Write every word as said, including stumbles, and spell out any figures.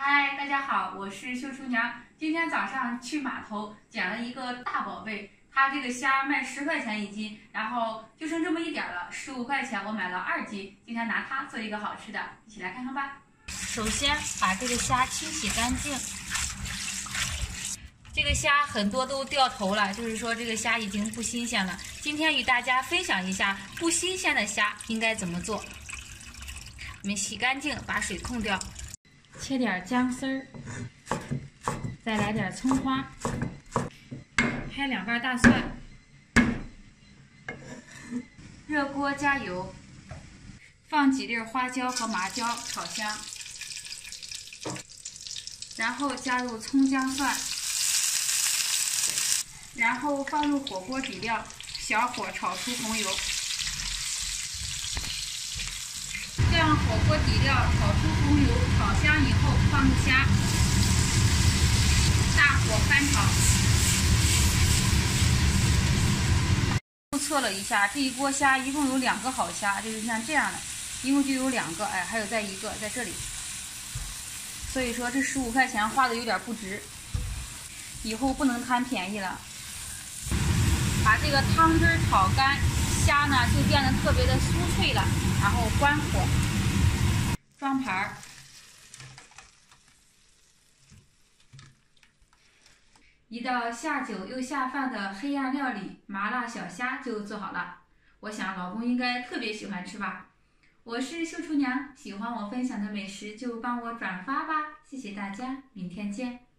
嗨，大家好，我是秀厨娘。今天早上去码头捡了一个大宝贝，它这个虾卖十块钱一斤，然后就剩这么一点了，十五块钱我买了二斤。今天拿它做一个好吃的，一起来看看吧。首先把这个虾清洗干净。这个虾很多都掉头了，就是说这个虾已经不新鲜了。今天与大家分享一下不新鲜的虾应该怎么做。我们洗干净，把水控掉。切点姜丝儿，再来点葱花，拍两瓣大蒜，热锅加油，放几粒花椒和麻椒炒香，然后加入葱姜蒜，然后放入火锅底料，小火炒出红油。这样火锅底料炒出红油，炒香以后放入虾，大火翻炒。又测了一下，这一锅虾一共有两个好虾，就是像这样的，一共就有两个，哎，还有再一个在这里。所以说这十五块钱花的有点不值，以后不能贪便宜了。把这个汤汁炒干，虾呢就变得特别的酥脆了，然后关火。装盘儿，一道下酒又下饭的黑暗料理麻辣小虾就做好了。我想老公应该特别喜欢吃吧。我是秀厨娘，喜欢我分享的美食就帮我转发吧，谢谢大家，明天见。